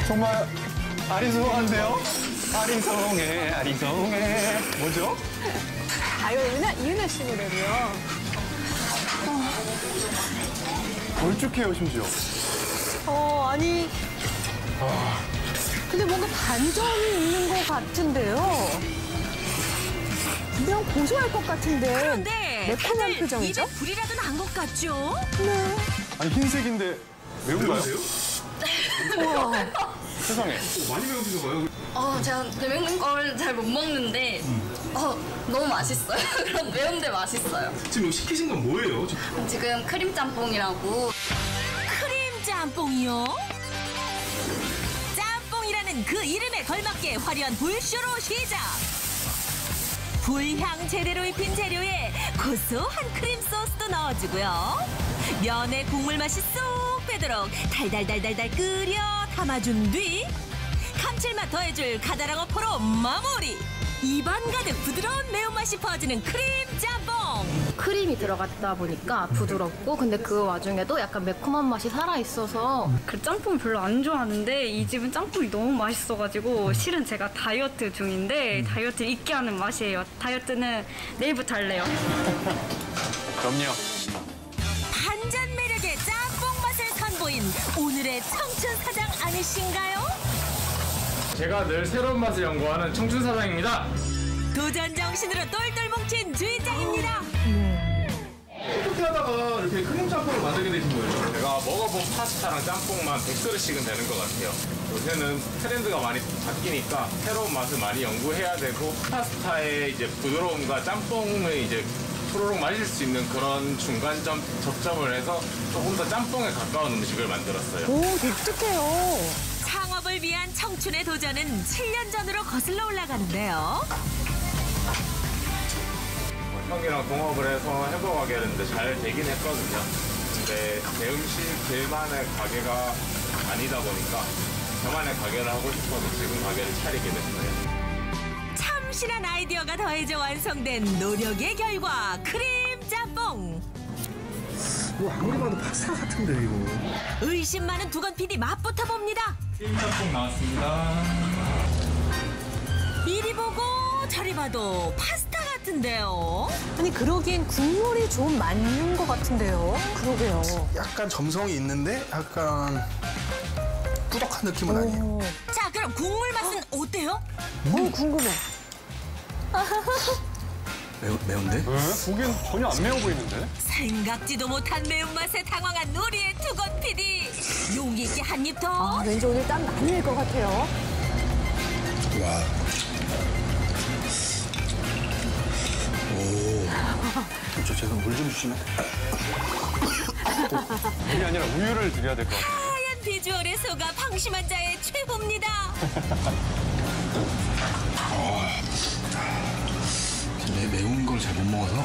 정말 아리송한데요? 아리송해, 아리송해. 뭐죠? 아, 이거 이은하 씨 노래고요. 걸쭉해요, 심지어. 아니. 근데 뭔가 반전이 있는 것 같은데요. 그냥 고소할 것 같은데. 그런데 매콤한 다들 표정이죠? 입에 불이라도 난 것 같죠? 네. 아니, 흰색인데 매운가요? 우와. 세상에. 많이 매운가 봐요. 제가 매운 걸 잘 못 먹는데 너무 맛있어요. 그럼 매운데 맛있어요. 지금 이거 시키신 건 뭐예요? 지금 크림 짬뽕이라고. 크림 짬뽕이요? 짬뽕이라는 그 이름에 걸맞게 화려한 불쇼로 시작! 불향 제대로 입힌 재료에 고소한 크림 소스도 넣어주고요. 면의 국물 맛이 쏙 배도록 달달달달달 끓여 담아준 뒤 감칠맛 더해줄 가다랑 어포로 마무리! 입안 가득 부드러운 매운맛이 퍼지는 크림 짬뽕! 크림이 들어갔다 보니까 부드럽고 근데 그 와중에도 약간 매콤한 맛이 살아있어서 그 짬뽕을 별로 안 좋아하는데 이 집은 짬뽕이 너무 맛있어가지고 실은 제가 다이어트 중인데 다이어트를 잊게 하는 맛이에요. 다이어트는 내일부터 할래요. 그럼요. 반전 매력의 짬뽕 맛을 선보인 오늘의 청춘 사장 아니신가요? 제가 늘 새로운 맛을 연구하는 청춘 사장입니다. 도전 정신으로 똘똘 뭉친 주인장입니다. 어떻게 하다가 이렇게 크림 짬뽕을 만들게 되신 거예요? 제가 먹어본 파스타랑 짬뽕만 100그릇씩은 되는 것 같아요. 요새는 트렌드가 많이 바뀌니까 새로운 맛을 많이 연구해야 되고 파스타의 이제 부드러움과 짬뽕을 이제 토로록 마실 수 있는 그런 중간점 접점을 해서 조금 더 짬뽕에 가까운 음식을 만들었어요. 오, 독특해요. 창업을 위한 청춘의 도전은 7년 전으로 거슬러 올라가는데요. 형이랑 동업을 해서 해보게 했는데 잘 되긴 했거든요. 근데 제 음식들만의 가게가 아니다 보니까 저만의 가게를 하고 싶어서 지금 가게를 차리게 됐어요. 참신한 아이디어가 더해져 완성된 노력의 결과 크림 짬뽕. 이거 아무리 봐도 파스타 같은데 이거. 의심 많은 두건 PD 맛부터 봅니다. 크림 짬뽕 나왔습니다. 이리 보고 저리 봐도 파스타 같은데요. 아니, 그러기엔 국물이 좀 맞는 것 같은데요. 그러게요. 약간 점성이 있는데 약간 뿌덕한 느낌은 아니에요. 자, 그럼 국물 맛은 어때요? 궁금해. 매운데? 보기엔 전혀 안 매워 보이는데? 생각지도 못한 매운맛에 당황한 우리의 두건 PD. 용기 있게 한 입 더. 왠지 오늘 땀 많이 날 것 같아요. 와. 오. 저 죄송 물 좀 주시면. 그게 아니라 우유를 드려야 될 것 같아요. 하얀 비주얼에 속아 방심한 자의 최후입니다. 매운 걸 잘 못 먹어서.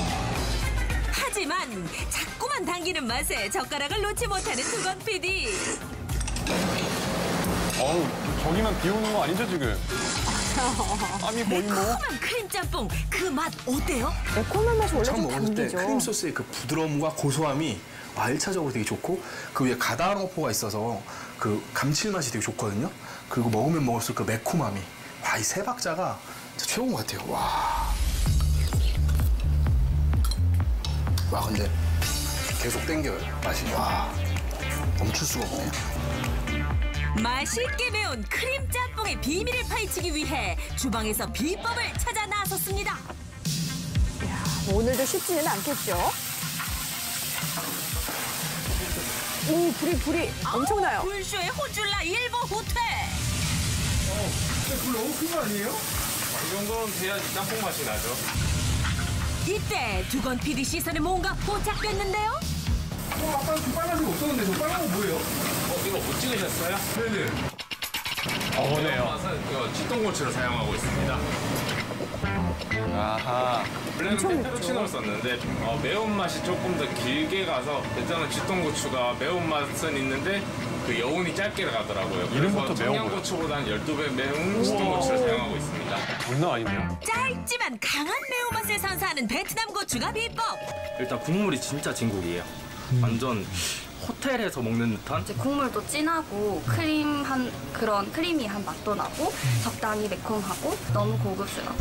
하지만 자꾸만 당기는 맛에 젓가락을 놓지 못하는 두건 PD. 어우, 저기만 비 오는 거 아니죠, 지금? 땀이 거의 뭐. 매콤한 크림 짬뽕 그 맛 어때요? 매콤한 맛이 원래 처음 좀 먹었을 때 당기죠. 크림 소스의 그 부드러움과 고소함이 1차적으로 되게 좋고 그 위에 가다랑어포가 있어서 그 감칠맛이 되게 좋거든요. 그리고 먹으면 먹을수록 그 매콤함이 이 세 박자가 진짜 최고인 것 같아요. 와, 근데 계속 땡겨요, 맛이. 와, 멈출 수가 없네요. 맛있게 매운 크림 짬뽕의 비밀을 파헤치기 위해 주방에서 비법을 찾아 나섰습니다. 오늘도 쉽지는 않겠죠? 오, 불이 엄청나요. 불쇼의 호줄라 일보 후퇴. 불 너무 큰 거 아니에요? 이 정도는 돼야지 짬뽕 맛이 나죠. 이때 두건 PD 시선에 뭔가 포착됐는데요. 아까 그 빨간색 없었는데 저 빨간 거 뭐예요? 이거 못 찍으셨어요? 네네. 어네요. 맛은 이거 쥐똥고추를 사용하고 있습니다. 아하. 원래는 페페로치노를 썼는데 매운맛이 조금 더 길게 가서 일단은 쥐똥고추가 매운맛은 있는데 그 여운이 짧게 가더라고요. 이름부터 그래서 매워 청양고추보다는 12배 매운 쥐똥고추를 사용하고 있습니다. 장난 아닌데요? 짧지만 강한 매운맛을 선사하는 베트남 고추가 비법. 일단 국물이 진짜 진국이에요. 완전 호텔에서 먹는 듯한? 이제 국물도 진하고 그런 크리미한 맛도 나고 적당히 매콤하고 너무 고급스러워.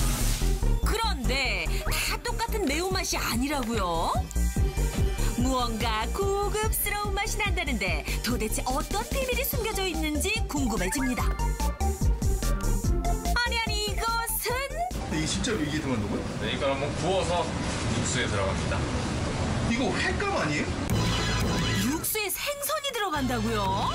그런데 다 똑같은 매운맛이 아니라고요? 무언가 고급스러운 맛이 난다는데 도대체 어떤 비밀이 숨겨져 있는지 궁금해집니다. 아니 이것은? 근데 이게 진짜 이게 들어간다고요? 네, 이걸 한번 구워서 육수에 들어갑니다. 이거 횟감 아니에요? 육수에 생선이 들어간다고요?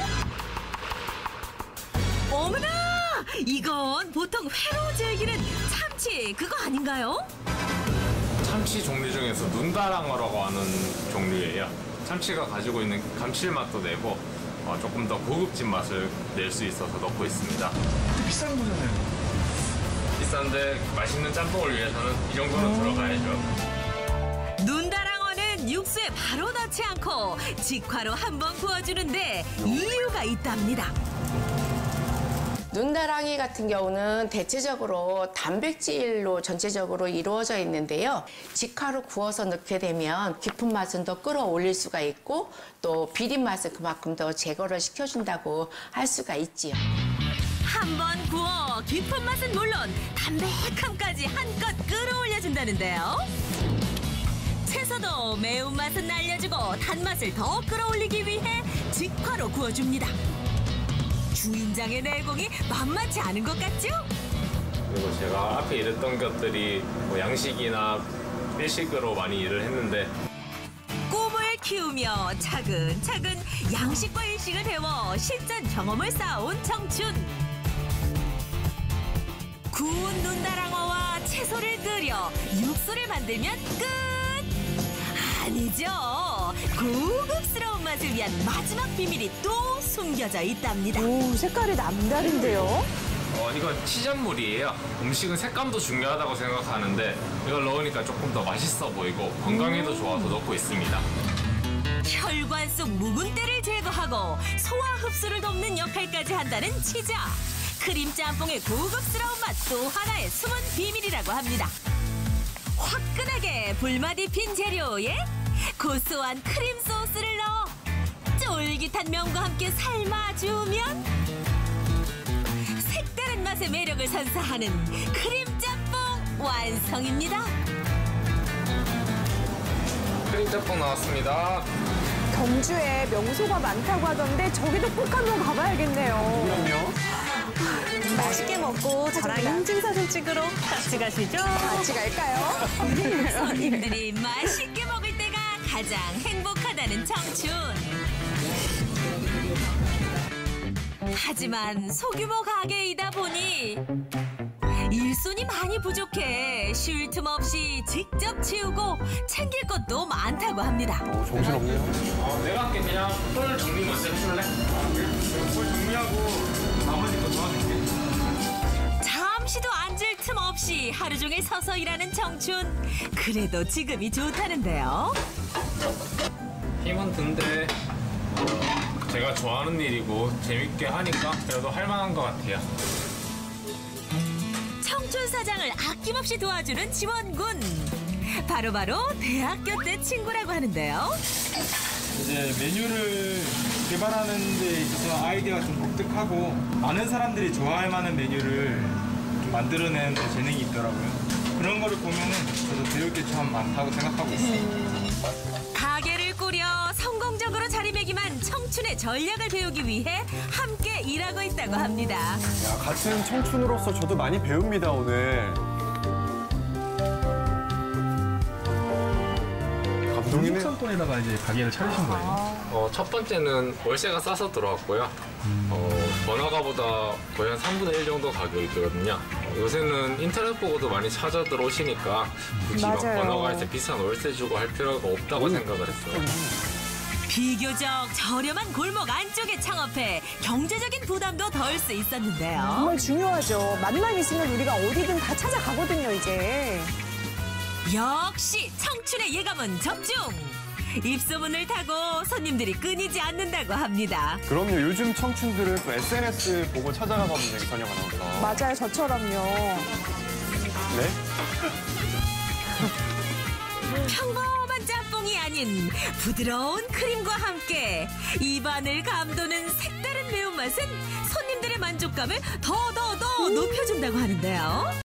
어머나! 이건 보통 회로 즐기는 참치 그거 아닌가요? 참치 종류 중에서 눈다랑어라고 하는 종류예요. 참치가 가지고 있는 감칠맛도 내고 조금 더 고급진 맛을 낼 수 있어서 넣고 있습니다. 비싼 거잖아요. 비싼데 맛있는 짬뽕을 위해서는 이 정도는 들어가야죠. 눈다랑어는 육수에 바로 넣지 않고 직화로 한번 구워주는데 이유가 있답니다. 눈다랑이 같은 경우는 대체적으로 단백질로 전체적으로 이루어져 있는데요. 직화로 구워서 넣게 되면 깊은 맛은 더 끌어올릴 수가 있고 또 비린 맛을 그만큼 더 제거를 시켜준다고 할 수가 있지요. 한번 구워 깊은 맛은 물론 담백함까지 한껏 끌어올려준다는데요. 채소도 매운맛은 날려주고 단맛을 더 끌어올리기 위해 직화로 구워줍니다. 주인장의 내공이 만만치 않은 것 같죠? 그리고 제가 앞에 일했던 것들이 양식이나 일식으로 많이 일을 했는데 꿈을 키우며 차근차근 양식과 일식을 배워 실전 경험을 쌓아온 청춘. 구운 눈다랑어와 채소를 끓여 육수를 만들면 끝! 아니죠. 고급스러운 맛을 위한 마지막 비밀이 또 숨겨져 있답니다. 오, 색깔이 남다른데요? 이건 치전물이에요. 음식은 색감도 중요하다고 생각하는데 이걸 넣으니까 조금 더 맛있어 보이고 건강에도 좋아서 넣고 있습니다. 혈관 속 묵은 때를 제거하고 소화 흡수를 돕는 역할까지 한다는 치자. 크림 짬뽕의 고급스러운 맛 또 하나의 숨은 비밀이라고 합니다. 화끈하게 불맛 입힌 재료에 고소한 크림 소스를 넣어 쫄깃한 면과 함께 삶아주면 색다른 맛의 매력을 선사하는 크림 짬뽕 완성입니다. 크림 짬뽕 나왔습니다. 경주에 명소가 많다고 하던데 저기도 꼭 한번 가봐야겠네요. 그럼요. 맛있게 먹고 저랑 인증사진 찍으러 같이 가시죠? 같이 갈까요? 손님들이 맛있게 먹을 때가 가장 행복하다는 청춘. 하지만 소규모 가게이다 보니 일손이 많이 부족해 쉴 틈 없이 직접 치우고 챙길 것도 많다고 합니다. 정신없네요. 내가 할게. 그냥 풀 정리 먼저 해줄래? 풀 정리하고 나머지 거 도와줄게. 잠시도 앉을 틈 없이 하루 종일 서서 일하는 청춘. 그래도 지금이 좋다는데요. 힘은 든데 제가 좋아하는 일이고 재밌게 하니까 그래도 할 만한 것 같아요. 청춘 사장을 아낌없이 도와주는 지원군. 바로 대학교 때 친구라고 하는데요. 이제 메뉴를 개발하는 데 있어서 아이디어가 좀 독특하고 많은 사람들이 좋아할 만한 메뉴를 좀 만들어내는 데 재능이 있더라고요. 그런 거를 보면은 저도 배울 게 참 많다고 생각하고 있어요. 가게를 꾸려 성공적으로 자리매김한 청춘의 전략을 배우기 위해 함께 일하고 있다고 합니다. 야, 같은 청춘으로서 저도 많이 배웁니다, 오늘. 감동이네. 상권에다가 이제 가게를 차리신 거예요? 첫 번째는 월세가 싸서 들어왔고요. 번화가보다 거의 한 3분의 1 정도 가격이거든요. 요새는 인터넷 보고도 많이 찾아 들어오시니까 굳이 막 맞아요. 번화가에서 비싼 월세 주고 할 필요가 없다고 생각을 했어요. 비교적 저렴한 골목 안쪽에 창업해 경제적인 부담도 덜 수 있었는데요. 정말 중요하죠. 맛만 있으면 우리가 어디든 다 찾아가거든요, 이제. 역시 청춘의 예감은 적중! 입소문을 타고 손님들이 끊이지 않는다고 합니다. 그럼요. 요즘 청춘들은 또 SNS 보고 찾아가거든요, 선영 아나운서. 맞아요, 저처럼요. 네? 평범한 짬뽕이 아닌 아닌 부드러운 크림과 함께 입안을 감도는 색다른 매운맛은 손님들의 만족감을 더 높여준다고 하는데요.